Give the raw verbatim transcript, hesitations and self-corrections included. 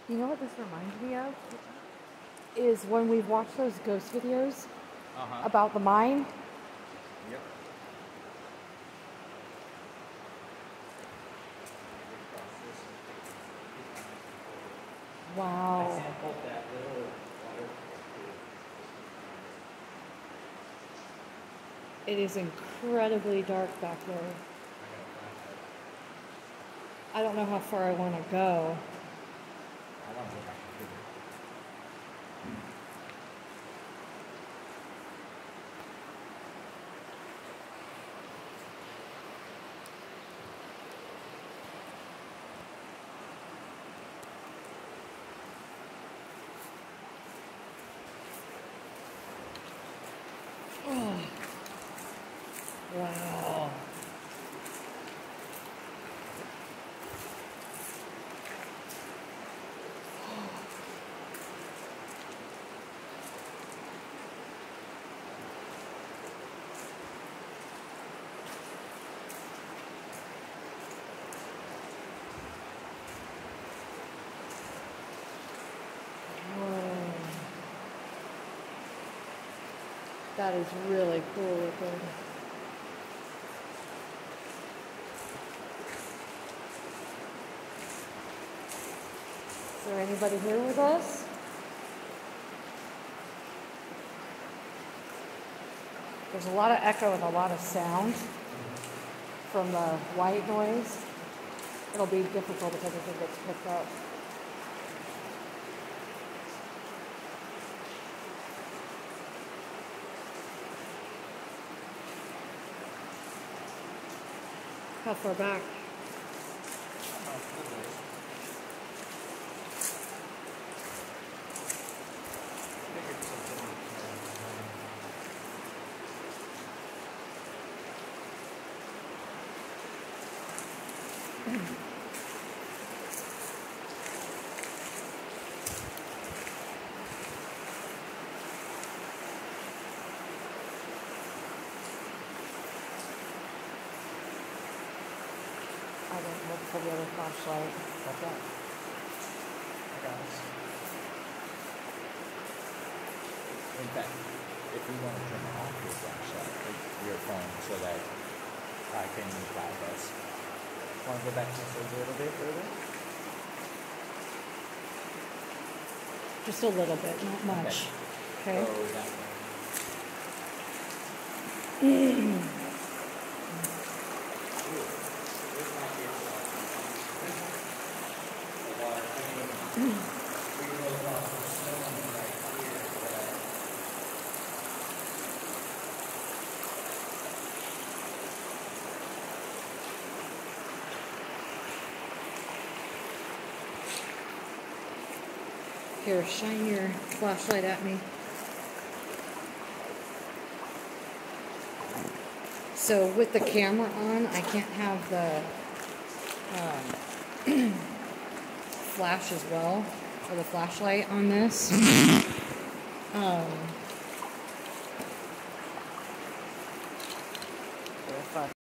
You know what this reminds me of? Is when we've watched those ghost videos uh-huh. about the mine. Yep. Wow. I sampled that little water. It is incredibly dark back there. I don't know how far I want to go. I want to go back to the Oh. Wow. That is really cool looking. Is there anybody here with us? There's a lot of echo and a lot of sound from the white noise. It'll be difficult if everything gets picked up. How far back? I didn't look for the other flashlight. What's that? I got this. In fact, if you want to turn off your flashlight, take your phone so that I can guide us. Want to go back just a little bit further? Just a little bit, not much. Okay. Okay. Go that way. Here, shine your flashlight at me. So with the camera on, I can't have the um, flash as well, or the flashlight on this. Um,